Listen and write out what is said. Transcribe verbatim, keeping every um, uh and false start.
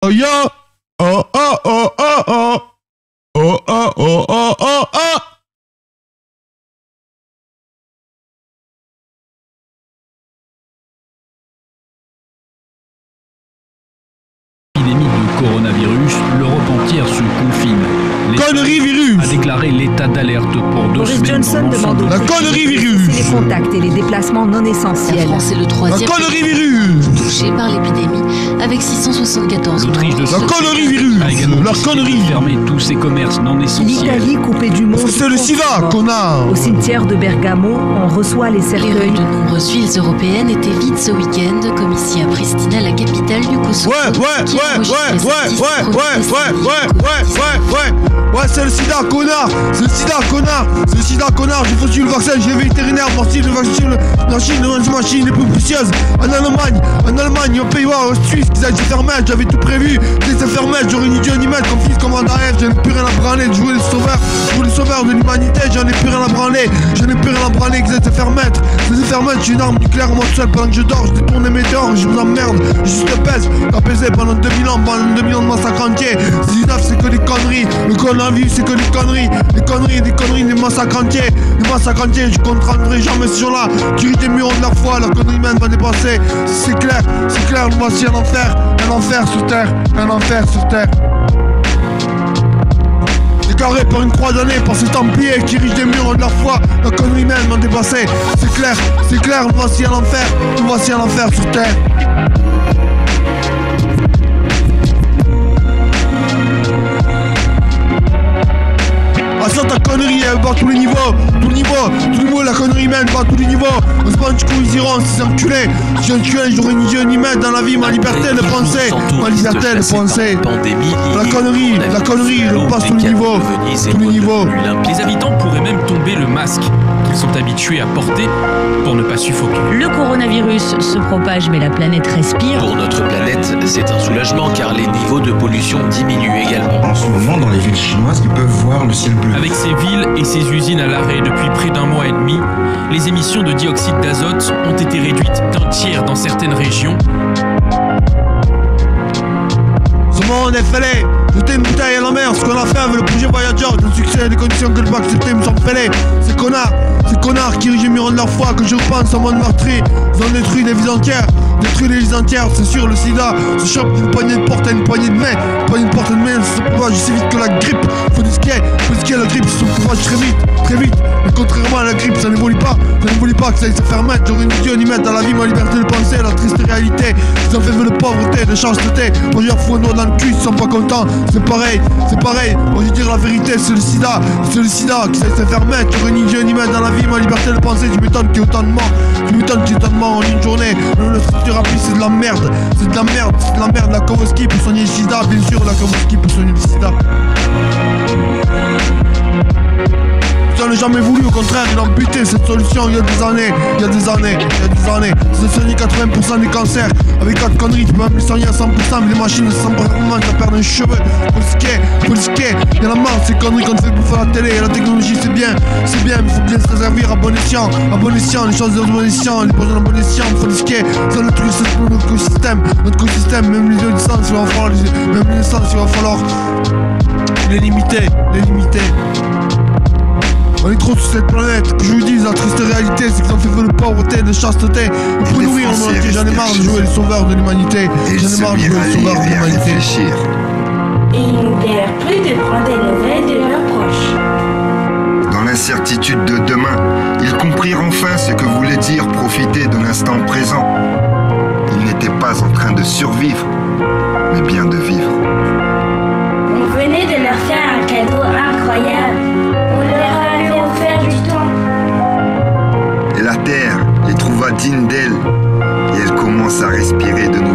Oh yo. Oh oh oh oh oh. Oh oh oh oh oh oh. Épidémie de coronavirus, l'Europe entière se confine. Connerie virus a déclaré l'état d'alerte pour deux Boris semaines. Johnson demande aux La connerie virus. les contacts et les déplacements non La essentiels. France est le La troisième connerie virus. touché par l'épidémie, avec six cent soixante-quatorze L'Autriche de La Sofia connerie virus. a également La décidé de connerie. fermer tous ses commerces non essentiels. L'Italie coupée du monde. C'est le sida, connard. Au cimetière de Bergamo, on reçoit les Les rues cercueils. de nombreuses villes européennes étaient vides ce week-end, comme ici à Pristina, la capitale du Kosovo. Ouais, ouais, qui ouais, enregistre ouais, les ouais, artistes ouais, ouais, protestés ouais, liés ouais, au Covid ouais, dix-neuf. ouais, ouais. Ouais, c'est le sida, connard. C'est le sida, connard. C'est le sida, connard. J'ai foutu le vaccin, j'ai vétérinaire. Merci, le vaccin, la Chine, la machine les plus précieuses. En Allemagne, en Allemagne, au Pays-Bas, en Suisse, ils allaient se faire mettre. J'avais tout prévu. Ils allaient se faire mettre. J'aurais ni Dieu ni maître. Comme fils, comme en arrière. J'en ai plus rien à branler. De jouer les sauveurs. Jouer les sauveurs de l'humanité. J'en ai plus rien à branler. J'en ai plus rien à branler. Ils allaient se faire mettre. Ils allaient se faire mettre. J'ai une arme nucléaire, moi tout seul. Pendant que je dors, je détourne mes dehors. Je vous emmerde. Je juste pèse. T'as pesé pendant deux mille ans. Pendant deux mille ans de massacre entier. dix-neuf, c'est que des conneries. Le coronavirus, c'est que des conneries. Des conneries, des conneries, des massacres entiers. Des massacres entiers. Je comprendrai jamais ce jour-là. Qui des murs de leur foi. La connerie humaine va dépasser. C'est clair, c'est clair. Voici un enfer. Un enfer sur terre. Un enfer sur terre. Décoré par une croix donnée par ces templiers qui érigent des murs de leur foi. La connerie humaine m'a dépassé. C'est clair, c'est clair. Voici un enfer. Voici un enfer sur terre. Ah ça ta connerie elle bat tous les niveaux, tous les niveaux, tous les niveaux, la connerie humaine bat tous les niveaux. On se bat du coup ils iront, ces enculés. Si enculé, j'aurais ni Dieu ni maître dans la vie, ma liberté de penser, ma liberté de penser. La connerie, la connerie, je passe tous les niveaux, tous les niveaux. Les habitants pourraient même tomber le masque qu'ils sont habitués à porter pour ne pas suffoquer. Le coronavirus se propage, mais la planète respire. Pour notre planète, c'est un soulagement car les niveaux de pollution diminuent également. En ce moment, dans les villes chinoises, ils peuvent voir le ciel bleu. Avec ces villes et ces usines à l'arrêt depuis près d'un mois et demi, les émissions de dioxyde d'azote ont été réduites d'un tiers dans certaines régions. Ce monde est fêlé, jeter une bouteille à la mer, ce qu'on a fait avec le projet Voyager, le succès et les conditions que le bac accepté me sont fêlés. Ces connards, ces connards qui érigent les murs de leur foi, que je repense en mode meurtrier, ils ont détruit des vies entières. Détruire les vies entières, c'est sûr, le sida se chope d'une poignée de porte à une poignée de main. Une poignée de porte à une main, ça se propage aussi vite que la grippe. Faut du skier, faut du skier, la grippe se propage très vite, très vite. Mais contrairement à la grippe, ça n'évolue pas, ça n'évolue pas, que ça aille se faire mettre. J'aurais ni Dieu ni maître dans la vie, ma liberté de penser, la triste réalité. Ils ont fait de pauvreté, de chasteté. Moi j'ai un fou un doigt dans le cul, ils sont pas contents. C'est pareil, c'est pareil. Moi je veux dire la vérité, c'est le sida, c'est le sida qui s'est faire mettre. J'aurais ni Dieu ni maître dans la vie, ma liberté de penser. Je m'étonne qu'il y ait autant de morts, je m'étonne qu'il y ait autant de morts en une journée. Le thérapie c'est de la merde. C'est de la merde, c'est de la merde, la Kowalski pour soigner le sida, bien sûr, la Kowalski pour soigner le sida. J'en ai jamais voulu, au contraire, ils ont buté cette solution il y a des années, il y a des années, il y a des années. C'est soigné quatre-vingts pour cent des cancers. Avec quatre conneries, tu peux même les soigner à cent pour cent, mais les machines ne sont pas vraiment, tu perds un cheveu. Faut le skier, faut le skier. Il y en a marre de ces conneries qu'on te fait bouffer à la télé. Et la technologie, c'est bien, c'est bien, mais faut bien se réserver à bon escient. À bon escient, les choses de bon escient, les besoins de bon escient, faut le skier. Ça, le truc, c'est pour notre écosystème. Notre écosystème, même les licences, il va falloir, même les licences, il va falloir les limiter, les limiter. On est trop sur cette planète, que je vous dis, la triste réalité, c'est qu'ils ont fait de pauvreté, de chasteté. Il faut nourrir le monde, j'en ai marre de jouer les sauveurs de l'humanité. J'en ai marre de jouer les sauveurs de l'humanité. Et ils n'oublièrent plus de prendre des nouvelles de leurs proches. Dans l'incertitude de demain, ils comprirent enfin ce que voulait dire profiter de l'instant présent. Ils n'étaient pas en train de survivre, mais bien de vivre. On venait de leur faire un cadeau incroyable. On leur avait offert du temps. Et la terre les trouva dignes d'elle, et elle commence à respirer de